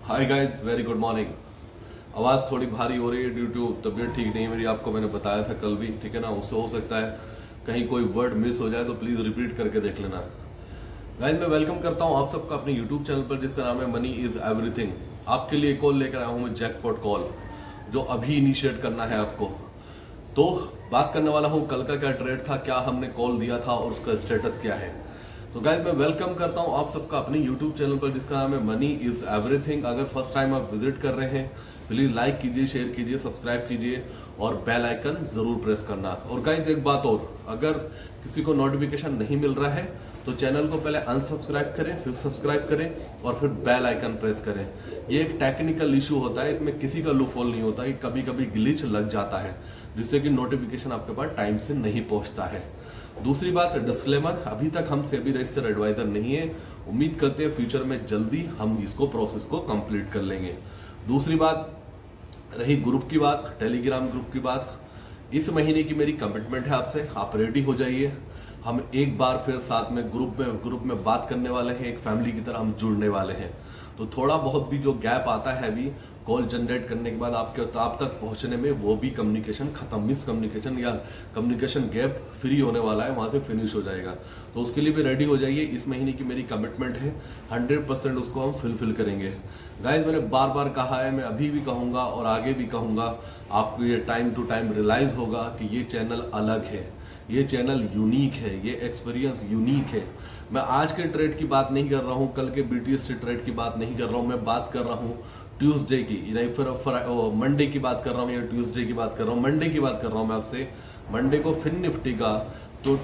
हाय guys, very good morning. आवाज़ थोड़ी भारी हो रही है ड्यू टू तबीयत ठीक नहीं मेरी। आपको मैंने बताया था कल भी, ठीक है ना। उससे हो सकता है कहीं कोई वर्ड मिस हो जाए तो प्लीज़ रिपीट करके देख लेना। गाइस, मैं वेलकम करता हूं आप सबका अपने यूट्यूब चैनल पर जिसका नाम है मनी इज एवरीथिंग। आपके लिए कॉल लेकर आया हूं मैं, जैकपॉट कॉल, जो अभी इनिशिएट करना है आपको। तो बात करने वाला हूं कल का क्या ट्रेड था, क्या हमने कॉल दिया था और उसका स्टेटस क्या है। तो गाइस, मैं वेलकम करता हूं आप सबका अपने यूट्यूब चैनल पर जिसका नाम है मनी इज एवरीथिंग। अगर फर्स्ट टाइम आप विजिट कर रहे हैं प्लीज लाइक कीजिए, शेयर कीजिए, सब्सक्राइब कीजिए और बेल आइकन जरूर प्रेस करना। और गाइस एक बात और, अगर किसी को नोटिफिकेशन नहीं मिल रहा है तो चैनल को पहले अनसब्सक्राइब करें, फिर सब्सक्राइब करें और फिर बेल आइकन प्रेस करें। ये एक टेक्निकल इशू होता है, इसमें किसी का लूपहोल नहीं होता, ये कभी कभी ग्लिच लग जाता है जिससे कि नोटिफिकेशन आपके पास टाइम से नहीं पहुंचता है। दूसरी बात, डिस्क्लेमर, अभी तक हम सेबी रजिस्टर्ड एडवाइजर नहीं है। उम्मीद करते हैं फ्यूचर में जल्दी हम इसको प्रोसेस को कंप्लीट कर लेंगे। दूसरी बात रही ग्रुप की बात, टेलीग्राम ग्रुप की बात। इस महीने की मेरी कमिटमेंट है आपसे, आप रेडी हो जाइए। हम एक बार फिर साथ में ग्रुप में बात करने वाले हैं, एक फैमिली की तरह हम जुड़ने वाले हैं। तो थोड़ा बहुत भी जो गैप आता है अभी कॉल जनरेट करने के बाद आप तक पहुंचने में, वो भी कम्युनिकेशन खत्म, मिसकम्युनिकेशन या कम्युनिकेशन गैप फ्री होने वाला है, वहां से फिनिश हो जाएगा। तो उसके लिए भी रेडी हो जाइए। इस महीने की मेरी कमिटमेंट है, 100% उसको हम फुलफिल करेंगे। गाइस, मैंने बार बार कहा है, मैं अभी भी कहूंगा और आगे भी कहूंगा, आपको ये टाइम टू टाइम रियलाइज होगा कि ये चैनल अलग है, ये चैनल यूनिक है, ये एक्सपीरियंस यूनिक है। मैं आज के ट्रेड की बात नहीं कर रहा हूं, कल के बीटीएस ट्रेड की बात नहीं कर रहा हूं, मैं बात कर रहा हूं ट्यूसडे की, नहीं फिर मंडे की बात कर रहा हूं या ट्यूसडे की बात कर रहा हूं। मंडे की बात कर रहा हूं मैं आपसे। मंडे को फिन निफ्टी का तो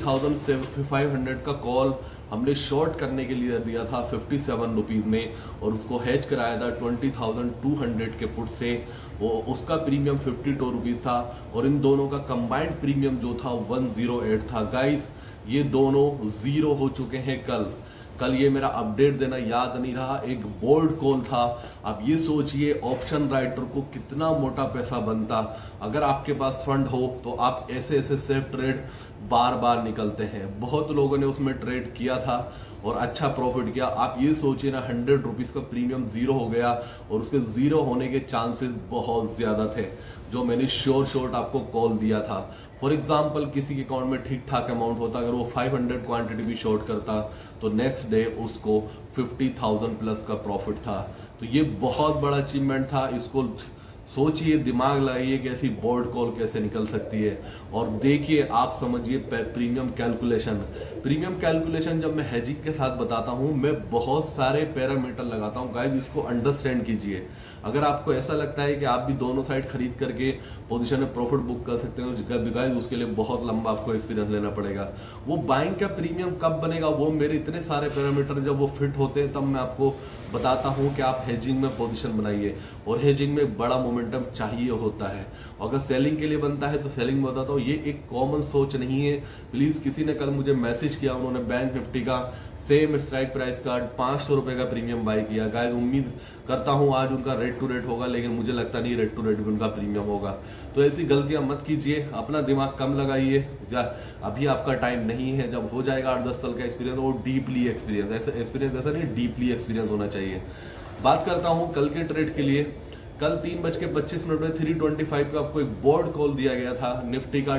20,500 का कॉल हमने शॉर्ट करने के लिए दिया था 57 रुपीज में और उसको हैच कराया था 20,200 के पुट से। वो उसका प्रीमियम 52 रुपीज था और इन दोनों का कंबाइंड प्रीमियम जो था 108 था। गाइस, ये दोनों जीरो हो चुके हैं कल ये मेरा अपडेट देना याद नहीं रहा, एक बोल्ड कॉल था। आप ये सोचिए ऑप्शन राइटर को कितना मोटा पैसा बनता अगर आपके पास फंड हो, तो आप ऐसे सेफ ट्रेड बार बार निकलते हैं। बहुत लोगों ने उसमें ट्रेड किया था और अच्छा प्रॉफिट किया। आप ये सोचिए ना, 100 रुपीज का प्रीमियम जीरो हो गया और उसके जीरो होने के चांसेस बहुत ज्यादा थे, जो मैंने शॉर्ट आपको कॉल दिया था। फॉर एग्जाम्पल, किसी के अकाउंट में ठीक ठाक अमाउंट होता, अगर वो 500 क्वांटिटी भी शॉर्ट करता तो नेक्स्ट डे उसको 50,000 प्लस का प्रॉफिट था। तो ये बहुत बड़ा अचीवमेंट था। इसको सोचिए, दिमाग लगाइए कि ऐसी बोर्ड कॉल कैसे निकल सकती है। और देखिए, आप समझिए प्रीमियम कैलकुलेशन जब मैं हेजिंग के साथ बताता हूं, मैं बहुत सारे पैरामीटर लगाता हूं। गाइस, इसको अंडरस्टैंड कीजिए। अगर आपको ऐसा लगता है कि आप भी दोनों साइड खरीद करके पोजीशन में प्रॉफिट बुक कर सकते हो, गाइस उसके लिए बहुत लंबा आपको एक्सपीरियंस लेना पड़ेगा। वो बाइंग का प्रीमियम कब बनेगा, वो मेरे इतने सारे पैरामीटर जब वो फिट होते हैं तब मैं आपको बताता हूं कि आप हेजिंग में पोजीशन बनाइए। और हेजिंग में बड़ा मोमेंटम चाहिए होता है। अगर सेलिंग के लिए बनता है तो सेलिंग में बताता हूं, ये एक कॉमन सोच नहीं है। प्लीज, किसी ने कल मुझे मैसेज किया, उन्होंने बैंक निफ्टी का सेम स्ट्राइक प्राइस का 500 रुपए का प्रीमियम बाय किया। गाइस, उम्मीद करता हूं आज उनका रेट टू रेट होगा, लेकिन मुझे लगता नहीं रेट टू रेट भी उनका प्रीमियम होगा। तो ऐसी गलतियां मत कीजिए, अपना दिमाग कम लगाइए। अभी आपका टाइम नहीं है, जब हो जाएगा 8-10 साल का एक्सपीरियंस, वो डीपली एक्सपीरियंस, ऐसा नहीं, डीपली एक्सपीरियंस होना चाहिए। बात करता हूं कल के ट्रेड के लिए। कल 3:25 में 325 का आपको एक बोर्ड कॉल दिया गया था। निफ्टी का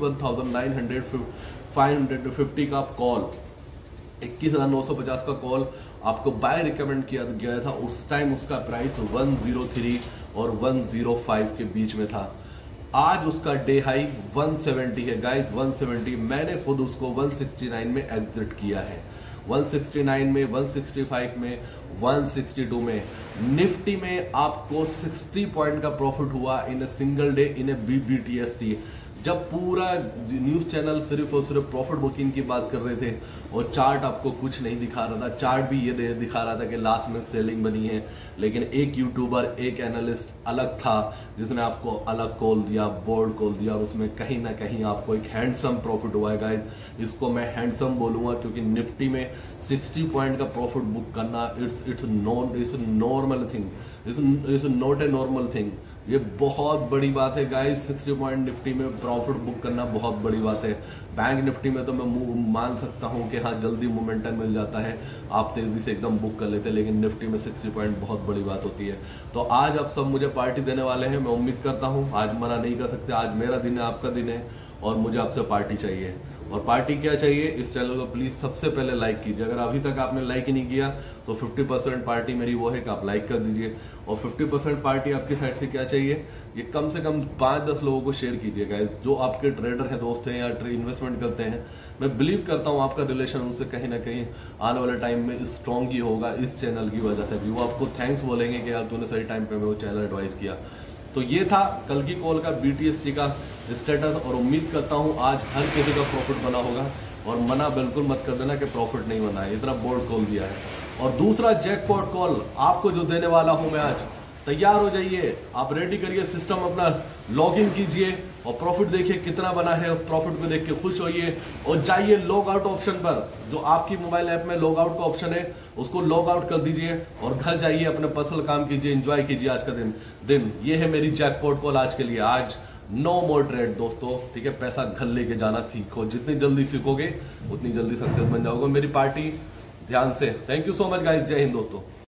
21,550 का कॉल, 21,950 का कॉल आपको बाय रिकमेंड किया गया था। उस टाइम उसका प्राइस 103 और 105 के बीच में था। आज उसका डे हाई 170 है। गाइस, 170, मैंने खुद उसको 169 में एग्जिट किया है। 169 में, 165 में, 162 में। निफ्टी में आपको 60 पॉइंट का प्रॉफिट हुआ in a single day in a BTST। जब पूरा न्यूज चैनल सिर्फ और सिर्फ प्रॉफिट बुकिंग की बात कर रहे थे और चार्ट आपको कुछ नहीं दिखा रहा था। चार्ट भी ये दिखा रहा था कि लास्ट में सेलिंग बनी है, लेकिन एक यूट्यूबर, एक एनालिस्ट अलग था जिसने आपको अलग कॉल दिया, बोर्ड कॉल दिया, और उसमें कहीं ना कहीं आपको एक हैंडसम प्रॉफिट हुआ है। गाइस, इसको मैं हैंडसम बोलूंगा क्योंकि निफ्टी में 60 पॉइंट का प्रॉफिट बुक करना it's normal thing, it's not a normal thing. ये बहुत बड़ी बात है गाइस। 60 पॉइंट निफ्टी में प्रॉफिट बुक करना बहुत बड़ी बात है। बैंक निफ्टी में तो मैं मान सकता हूं कि हाँ जल्दी मोमेंटम मिल जाता है, आप तेजी से एकदम बुक कर लेते हैं, लेकिन निफ्टी में 60 पॉइंट बहुत बड़ी बात होती है। तो आज आप सब मुझे पार्टी देने वाले हैं, मैं उम्मीद करता हूं, आज मना नहीं कर सकते। आज मेरा दिन है, आपका दिन है, और मुझे आपसे पार्टी चाहिए। और पार्टी क्या चाहिए, इस चैनल को प्लीज सबसे पहले लाइक कीजिए। अगर अभी तक आपने लाइक ही नहीं किया तो 50% पार्टी मेरी वो है कि आप लाइक कर दीजिए। और 50% पार्टी आपकी साइड से क्या चाहिए, ये कम से कम 5-10 लोगों को शेयर कीजिएगा जो आपके ट्रेडर हैं, दोस्त हैं या इन्वेस्टमेंट करते हैं। मैं बिलीव करता हूं आपका रिलेशन उनसे कहीं ना कहीं आने वाले टाइम में स्ट्रॉन्ग ही होगा इस चैनल की वजह से भी। वो आपको थैंक्स बोलेंगे कि यार तूने सही टाइम पे मैं वो चैनल एडवाइस किया। तो ये था कल की कॉल का BTST का स्टेटस, और उम्मीद करता हूं आज हर किसी का प्रॉफिट बना होगा। और मना बिल्कुल मत कर देना कि प्रॉफिट नहीं बना है, इतना बोल्ड कॉल दिया है। और दूसरा जैकपॉट कॉल आपको जो देने वाला हूं मैं आज, तैयार हो जाइए, आप रेडी करिए सिस्टम अपना, लॉग इन कीजिए और प्रॉफिट देखिए कितना बना है। प्रॉफिट को देख के खुश होइए और जाइए लॉग आउट ऑप्शन पर, जो आपकी मोबाइल ऐप में लॉग आउट का ऑप्शन है उसको लॉग आउट कर दीजिए और घर जाइए, अपने पर्सनल काम कीजिए, एंजॉय कीजिए आज का दिन। ये है मेरी जैकपॉट कॉल आज के लिए। आज नो मोर ट्रेड दोस्तों, ठीक है। पैसा घर लेके जाना सीखो, जितनी जल्दी सीखोगे उतनी जल्दी सक्सेस बन जाओगे। मेरी पार्टी ध्यान से। Thank you so much guys, जय हिंद दोस्तों।